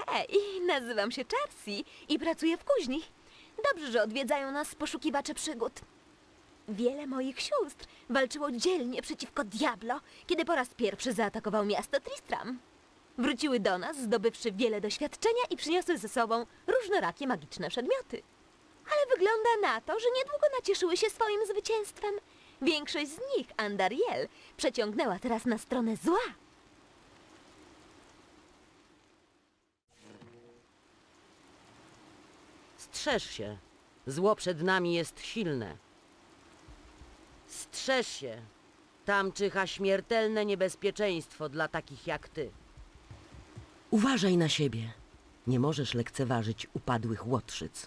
Hej, nazywam się Charcy i pracuję w kuźni. Dobrze, że odwiedzają nas poszukiwacze przygód. Wiele moich sióstr walczyło dzielnie przeciwko Diablo, kiedy po raz pierwszy zaatakował miasto Tristram. Wróciły do nas, zdobywszy wiele doświadczenia i przyniosły ze sobą różnorakie magiczne przedmioty. Ale wygląda na to, że niedługo nacieszyły się swoim zwycięstwem. Większość z nich, Andariel, przeciągnęła teraz na stronę zła. Strzeż się. Zło przed nami jest silne. Strzeż się. Tam czyha śmiertelne niebezpieczeństwo dla takich jak ty. Uważaj na siebie. Nie możesz lekceważyć upadłych łotrzyc.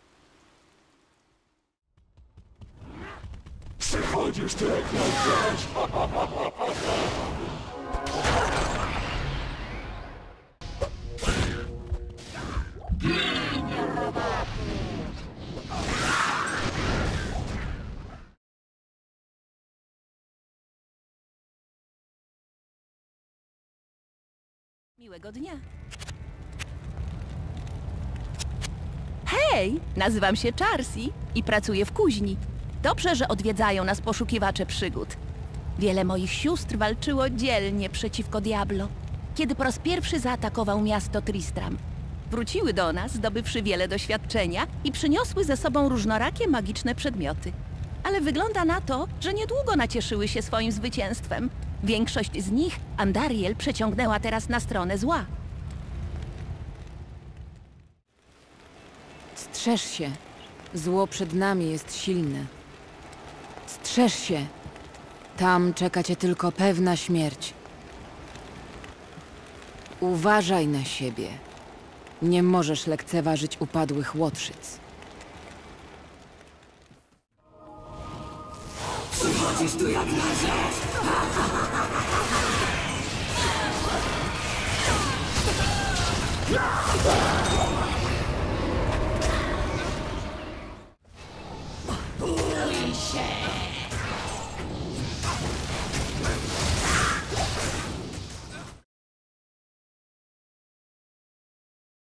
Przychodzisz tu jak najpierw. Miłego dnia. Hej, nazywam się Charcy i pracuję w kuźni. Dobrze, że odwiedzają nas poszukiwacze przygód. Wiele moich sióstr walczyło dzielnie przeciwko Diablo, kiedy po raz pierwszy zaatakował miasto Tristram. Wróciły do nas, zdobywszy wiele doświadczenia i przyniosły ze sobą różnorakie magiczne przedmioty. Ale wygląda na to, że niedługo nacieszyły się swoim zwycięstwem. Większość z nich Andariel przeciągnęła teraz na stronę zła. Strzeż się. Zło przed nami jest silne. Strzeż się. Tam czeka cię tylko pewna śmierć. Uważaj na siebie. Nie możesz lekceważyć upadłych łotrzyc. Przychodzisz tu jak najpierw.